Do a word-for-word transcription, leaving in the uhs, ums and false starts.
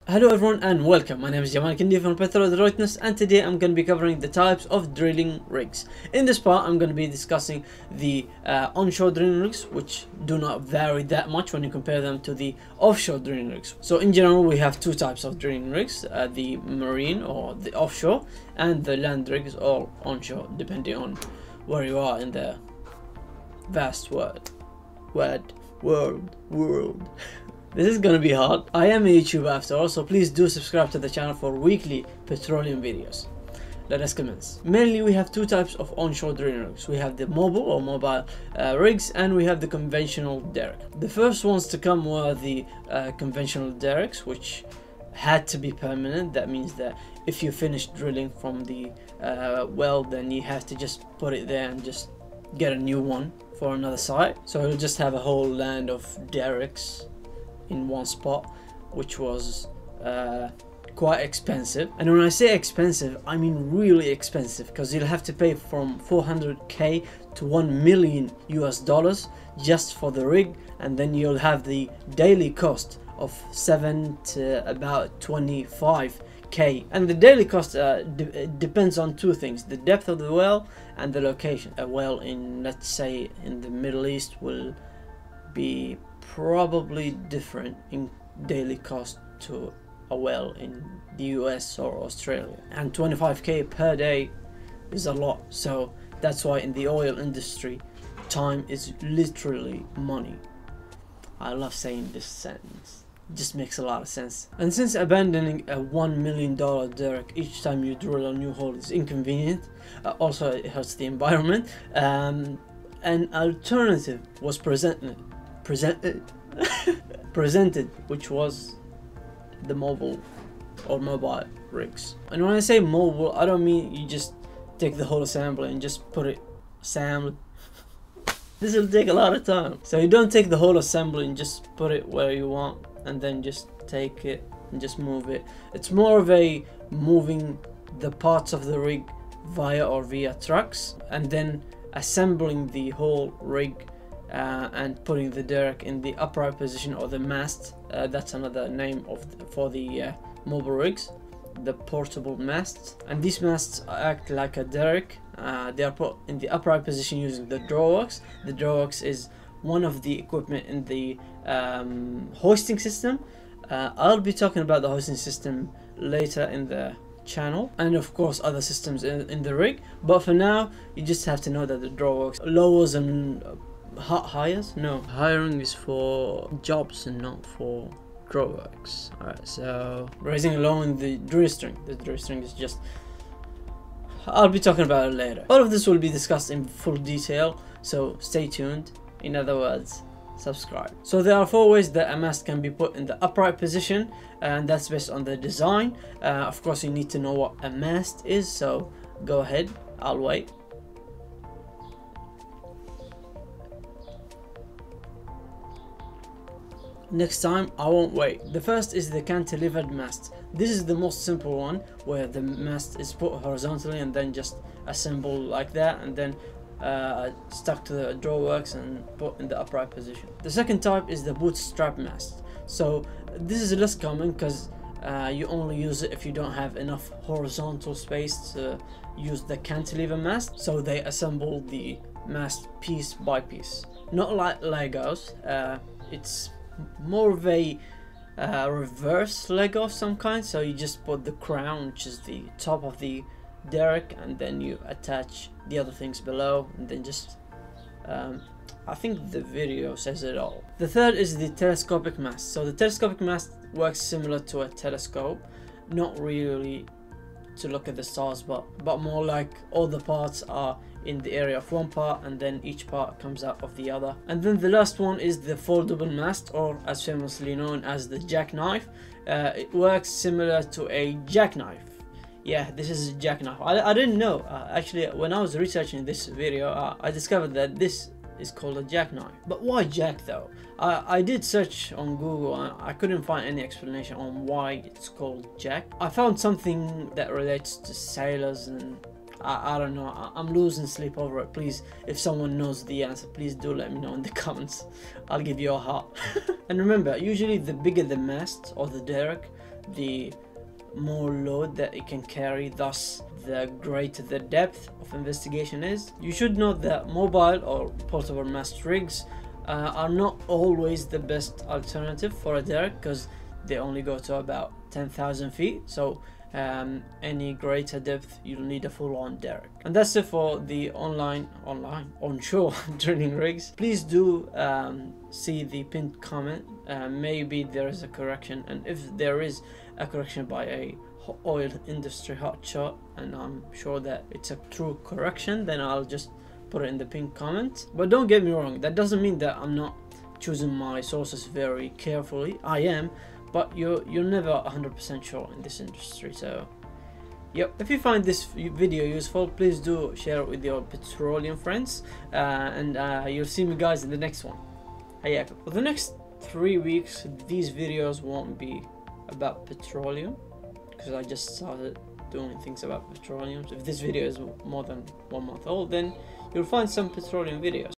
Hello everyone and welcome. My name is Jamal Kindi from Petroadroitness, and today I'm going to be covering the types of drilling rigs. In this part I'm going to be discussing the uh, onshore drilling rigs, which do not vary that much when you compare them to the offshore drilling rigs. So in general we have two types of drilling rigs, uh, the marine or the offshore, and the land rigs or onshore, depending on where you are in the vast world. World. World. World. This is gonna be hard. I am a YouTuber after all, so please do subscribe to the channel for weekly petroleum videos. Let us commence. Mainly we have two types of onshore drilling rigs. We have the mobile or mobile uh, rigs, and we have the conventional derrick. The first ones to come were the uh, conventional derricks, which had to be permanent. That means that if you finish drilling from the uh, well, then you have to just put it there and just get a new one for another site. So you'll just have a whole land of derricks in one spot, which was uh, quite expensive. And when I say expensive, I mean really expensive, because you'll have to pay from four hundred K to one million U S dollars just for the rig, and then you'll have the daily cost of seven to about twenty-five K. And the daily cost uh, de depends on two things: the depth of the well and the location. A well in, let's say, in the Middle East will be probably different in daily cost to a well in the U S or Australia, and twenty-five K per day is a lot. So that's why in the oil industry time is literally money. I love saying this sentence, it just makes a lot of sense. And since abandoning a one million dollar derrick each time you drill a new hole is inconvenient, uh, also it hurts the environment, um, an alternative was presented presented presented which was the mobile or mobile rigs. And when I say mobile, I don't mean you just take the whole assembly and just put it assemble. This will take a lot of time. So you don't take the whole assembly and just put it where you want and then just take it and just move it. It's more of a moving the parts of the rig via or via trucks, and then assembling the whole rig Uh, and putting the derrick in the upright position, or the mast. Uh, that's another name of the, for the uh, mobile rigs, the portable masts. And these masts act like a derrick. Uh, they are put in the upright position using the drawworks. The drawworks is one of the equipment in the um, hoisting system. Uh, I'll be talking about the hoisting system later in the channel, and of course other systems in, in the rig. But for now, you just have to know that the drawworks lowers and uh, hires? No, hiring is for jobs and not for drawworks. Alright, so raising and lowering the drill string. The drill string is just, I'll be talking about it later. All of this will be discussed in full detail, so stay tuned. In other words, subscribe. So there are four ways that a mast can be put in the upright position, and that's based on the design. Uh, of course you need to know what a mast is, so go ahead, I'll wait. Next time, I won't wait. The first is the cantilevered mast. This is the most simple one, where the mast is put horizontally and then just assembled like that, and then uh, stuck to the drawworks and put in the upright position. The second type is the bootstrap mast. So this is less common because uh, you only use it if you don't have enough horizontal space to use the cantilever mast. So they assemble the mast piece by piece, not like Legos. Uh, it's more of a uh, reverse Lego of some kind. So you just put the crown, which is the top of the derrick, and then you attach the other things below, and then just um, I think the video says it all. The third is the telescopic mast. So the telescopic mast works similar to a telescope, not really to look at the stars, but but more like all the parts are in the area of one part, and then each part comes out of the other. And then the last one is the foldable mast, or as famously known as the jackknife. Uh, it works similar to a jackknife. Yeah, this is a jackknife. I, I didn't know. Uh, actually, when I was researching this video, uh, I discovered that this is called a jackknife. But why jack though? I, I did search on Google and I couldn't find any explanation on why it's called jack. I found something that relates to sailors, and I, I don't know, I, I'm losing sleep over it. Please, if someone knows the answer, please do let me know in the comments. I'll give you a heart. And remember, usually the bigger the mast or the derrick, the more load that it can carry, thus the greater the depth of investigation is. You should note that mobile or portable mast rigs uh, are not always the best alternative for a derrick, because they only go to about ten thousand feet, so um, any greater depth you'll need a full-on derrick. And that's it for the online online onshore drilling rigs. Please do um, see the pinned comment. Uh, maybe there is a correction, and if there is a correction by a oil industry hotshot, and I'm sure that it's a true correction, then I'll just put it in the pinned comment. But don't get me wrong, that doesn't mean that I'm not choosing my sources very carefully. I am, but you're you're never one hundred percent sure in this industry. So yep, if you find this video useful, please do share it with your petroleum friends, uh, and uh, you'll see me guys in the next one. Yeah, for the next three weeks these videos won't be about petroleum, because I just started doing things about petroleum. So if this video is more than one month old, then you'll find some petroleum videos.